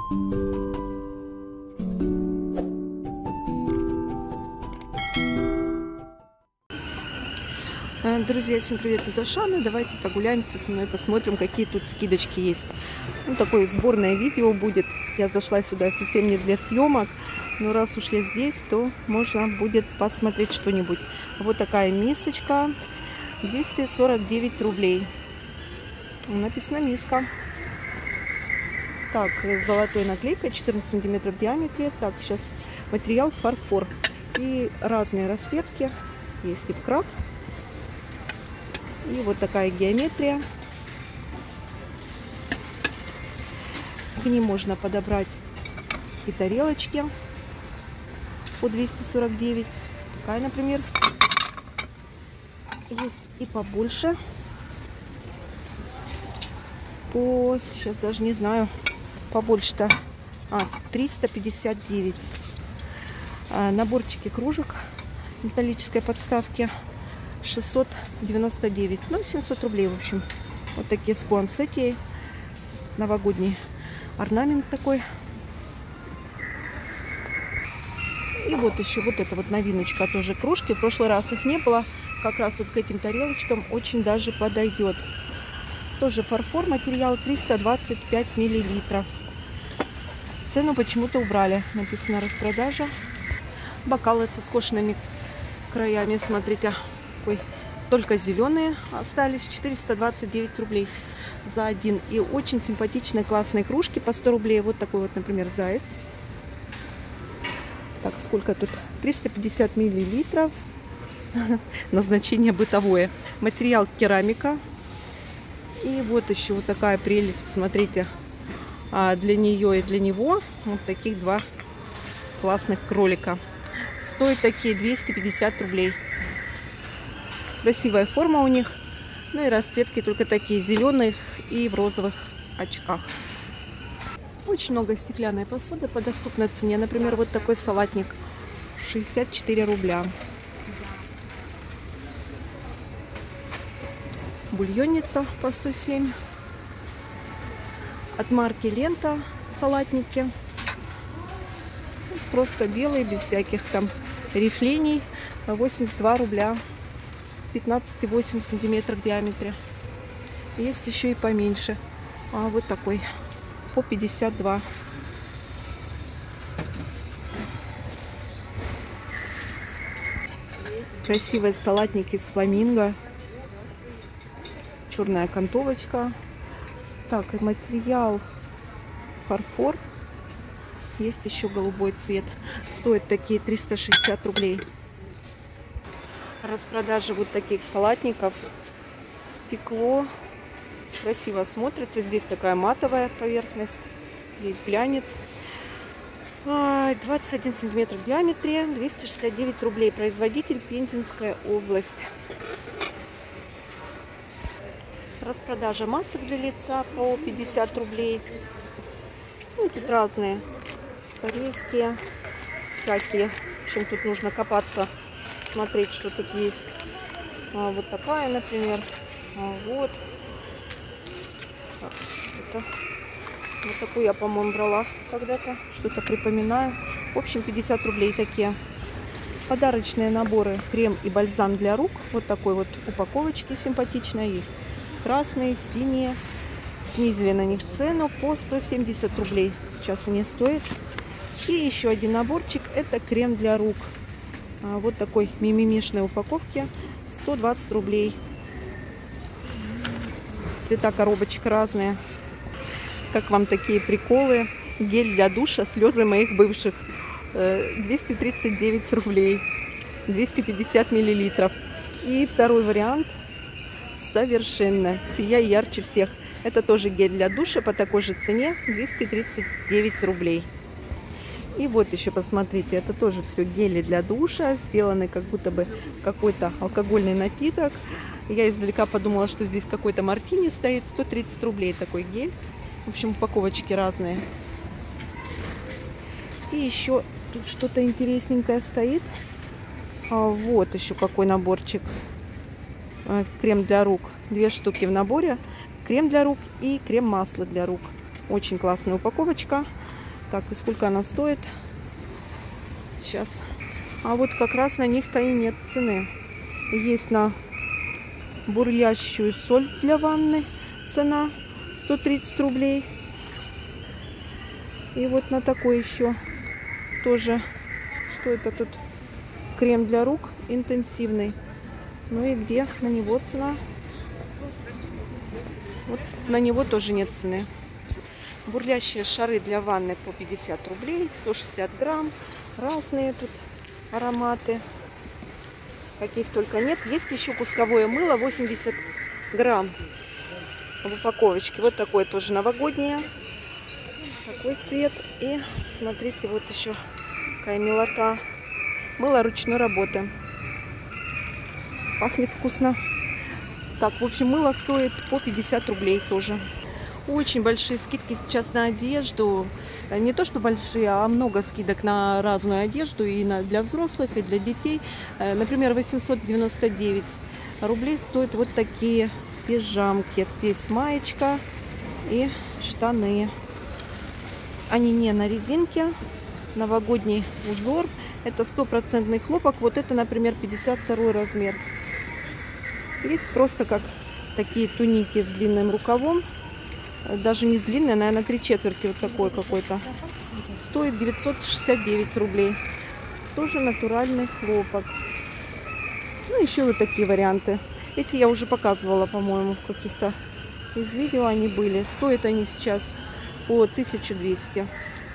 Друзья, всем привет из Ашаны. Давайте прогуляемся со мной, посмотрим, какие тут скидочки есть. Ну, такое сборное видео будет. Я зашла сюда совсем не для съемок, но раз уж я здесь, то можно будет посмотреть что-нибудь. Вот такая мисочка, 249 рублей. Написано миска. Так, с золотой наклейкой, 14 сантиметров в диаметре. Так, сейчас материал фарфор. И разные расцветки. Есть и в краб. И вот такая геометрия. К ним можно подобрать и тарелочки по 249. Такая, например. Есть и побольше. По, сейчас даже не знаю, побольше-то. 359. Наборчики кружек металлической подставки 699. Ну, 700 рублей, в общем. Вот такие с пуансетией. Новогодний орнамент такой. И вот еще вот эта вот новиночка, тоже кружки. В прошлый раз их не было. Как раз вот к этим тарелочкам очень даже подойдет. Тоже фарфор, материал 325 миллилитров. Цену почему-то убрали. Написано распродажа. Бокалы со скошенными краями, смотрите. Только зеленые остались, 429 рублей за один. И очень симпатичные, классные кружки по 100 рублей. Вот такой вот, например, заяц. Так, сколько тут? 350 миллилитров. Назначение бытовое. Материал керамика. И вот еще вот такая прелесть, посмотрите. Для нее и для него вот таких два классных кролика. Стоят такие 250 рублей. Красивая форма у них. Ну и расцветки только такие зеленых и в розовых очках. Очень много стеклянной посуды по доступной цене. Например, вот такой салатник 64 рубля. Бульонница по 107. От марки Лента салатники. Просто белые, без всяких там рифлений. 82 рубля. 15,8 сантиметров в диаметре. Есть еще и поменьше. Вот такой. По 52. Красивые салатники с фламинго. Черная окантовочка. Так, и материал фарфор. Есть еще голубой цвет. Стоят такие 360 рублей. Распродажа вот таких салатников. Стекло. Красиво смотрится. Здесь такая матовая поверхность. Здесь глянец. 21 сантиметр в диаметре. 269 рублей. Производитель Пензенская область. Распродажа масок для лица по 50 рублей. Ну, тут разные. Корейские. Всякие. В общем, тут нужно копаться. Смотреть, что тут есть. Вот такая, например. Вот. Так, вот такую я, по-моему, брала когда-то. Что-то припоминаю. В общем, 50 рублей такие. Подарочные наборы крем и бальзам для рук. Вот такой вот упаковочки симпатичная есть. Красные, синие. Снизили на них цену по 170 рублей. Сейчас они стоят. И еще один наборчик. Это крем для рук. Вот такой мимимишной упаковки. 120 рублей. Цвета коробочек разные. Как вам такие приколы? Гель для душа, слезы моих бывших. 239 рублей. 250 миллилитров. И второй вариант. Совершенно. Сияй ярче всех. Это тоже гель для душа по такой же цене. 239 рублей. И вот еще посмотрите, это тоже все гели для душа, сделаны как будто бы какой-то алкогольный напиток. Я издалека подумала, что здесь какой-то мартини стоит. 130 рублей такой гель. В общем, упаковочки разные. И еще тут что-то интересненькое стоит. Вот еще какой наборчик. Крем для рук. 2 штуки в наборе. Крем для рук и крем-масло для рук. Очень классная упаковочка. Так, и сколько она стоит? Сейчас. А вот как раз на них-то и нет цены. Есть на бурлящую соль для ванны цена 130 рублей. И вот на такой еще тоже, что это тут? Крем для рук интенсивный. Ну и где на него цена? Вот на него тоже нет цены. Бурлящие шары для ванны по 50 рублей, 160 грамм. Разные тут ароматы. Каких только нет. Есть еще кусковое мыло 80 грамм в упаковочке. Вот такое тоже новогоднее. Такой цвет. И смотрите, вот еще какая милота. Мыло ручной работы. Пахнет вкусно. Так, в общем, мыло стоит по 50 рублей тоже. Очень большие скидки сейчас на одежду. Не то, что большие, а много скидок на разную одежду. И для взрослых, и для детей. Например, 899 рублей стоят вот такие пижамки. Здесь маечка и штаны. Они не на резинке. Новогодний узор. Это 100% хлопок. Вот это, например, 52 размер. Есть просто как такие туники с длинным рукавом. Даже не с длинной, наверное, 3/4 вот такой какой-то. Стоит 969 рублей. Тоже натуральный хлопок. Ну, еще вот такие варианты. Эти я уже показывала, по-моему, в каких-то из видео они были. Стоят они сейчас по 1200.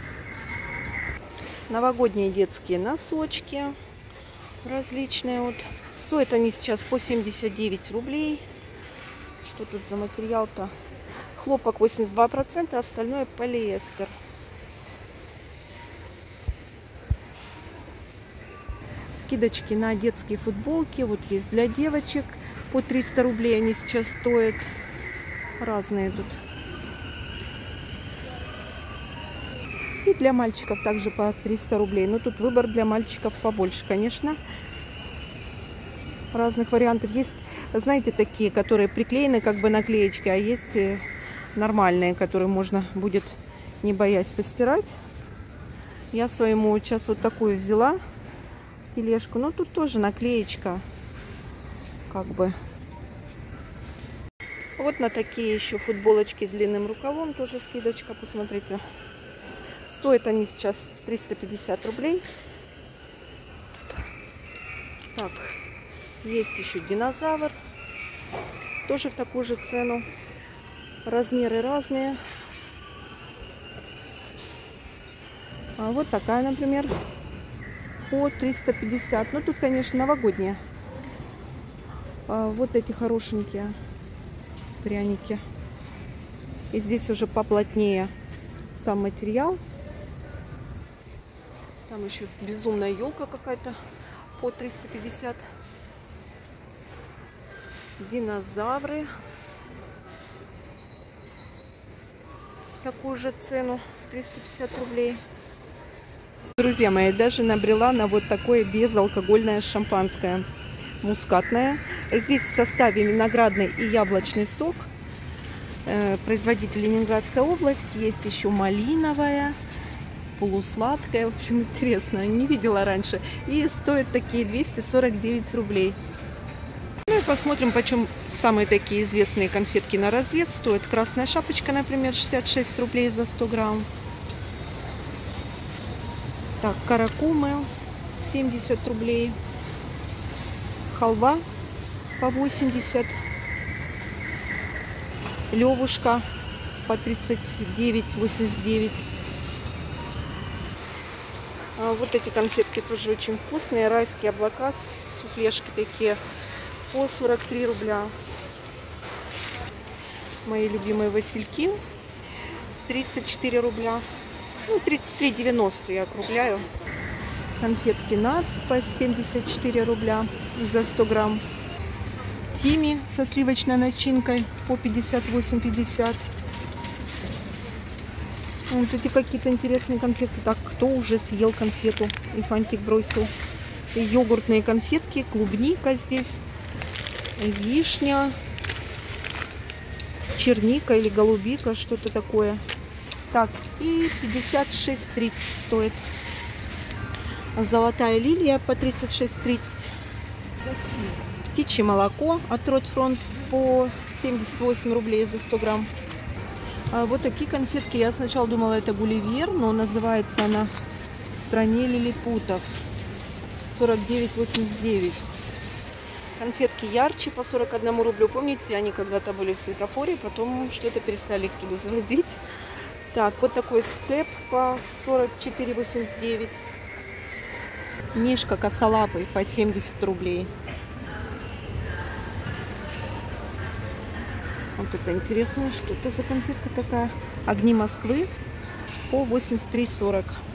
Новогодние детские носочки различные. Вот. Стоят они сейчас по 79 рублей. Что тут за материал-то? Хлопок 82%, остальное полиэстер. Скидочки на детские футболки. Вот есть для девочек. По 300 рублей они сейчас стоят. Разные тут. И для мальчиков также по 300 рублей. Но тут выбор для мальчиков побольше, конечно. Разных вариантов. Есть, знаете, такие, которые приклеены как бы наклеечки, а есть нормальные, которые можно будет, не боясь, постирать. Я своему сейчас вот такую взяла тележку. Но тут тоже наклеечка. Как бы. Вот на такие еще футболочки с длинным рукавом тоже скидочка. Посмотрите. Стоят они сейчас 350 рублей. Так. Есть еще динозавр. Тоже в такую же цену. Размеры разные. А вот такая, например, по 350. Ну, тут, конечно, новогодние. А вот эти хорошенькие пряники. И здесь уже поплотнее сам материал. Там еще безумная елка какая-то по 350. Динозавры. Такую же цену 350 рублей. Друзья мои, даже набрела на вот такое безалкогольное шампанское. Мускатное. Здесь в составе виноградный и яблочный сок. Производитель Ленинградская область. Есть еще малиновая, полусладкая. В общем, интересно. Не видела раньше. И стоят такие 249 рублей. Ну и посмотрим, почем самые такие известные конфетки на развес стоят. Красная шапочка, например, 66 рублей за 100 грамм. Так, каракумы 70 рублей. Халва по 80. Левушка по 39,89. А вот эти конфетки тоже очень вкусные. Райские облака, суфлешки такие по 43 рубля. Мои любимые васильки 34 рубля. Ну, 33,90 я округляю. Конфетки Нац по 74 рубля за 100 грамм. Тими со сливочной начинкой по 58,50. Вот эти какие-то интересные конфетки. Так, кто уже съел конфету? И фантик бросил. И йогуртные конфетки, клубника здесь, вишня, черника или голубика, что-то такое. Так, и 56,30 стоит. Золотая лилия по 36,30. Птичье молоко от Ротфронт по 78 рублей за 100 грамм. А вот такие конфетки. Я сначала думала, это Гулливер, но называется она «В стране лилипутов». 49,89. Конфетки ярче по 41 рублю. Помните, они когда-то были в светофоре, потом что-то перестали их туда завозить. Так, вот такой степ по 44,89. Мишка косолапый по 70 рублей. Вот это интересно, что это за конфетка такая. Огни Москвы по 83,40.